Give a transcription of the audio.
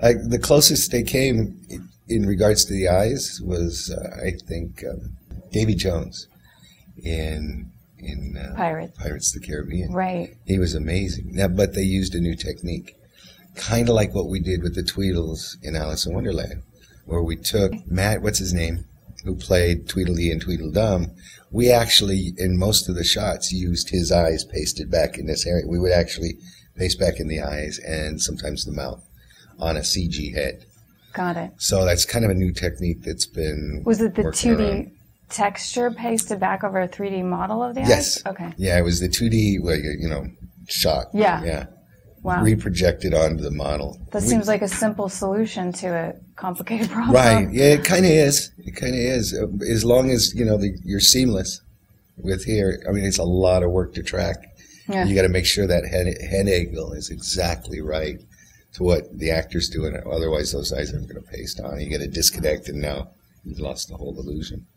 The closest they came in regards to the eyes was, I think, Davy Jones in Pirates of the Caribbean. Right. He was amazing. Now, but they used a new technique, kind of like what we did with the Tweedles in Alice in Wonderland, where we took Matt, what's his name, who played Tweedledee and Tweedledum. We actually, in most of the shots, used his eyes pasted back in this area. We would actually paste back in the eyes and sometimes the mouth on a CG head. Got it. So that's kind of a new technique that's been Was it the working 2D around. texture pasted back over a 3D model of the eyes? Yes. Okay. Yeah, it was the 2D, shot. Yeah. Yeah. Wow. Reprojected onto the model. That seems like a simple solution to a complicated problem. Right. Yeah, it kind of is. It kind of is. As long as, you're seamless with here. I mean, it's a lot of work to track. Yeah. You got to make sure that head angle is exactly right to what the actor's doing. Otherwise, those eyes aren't going to paste on. You get a disconnect, and now you've lost the whole illusion.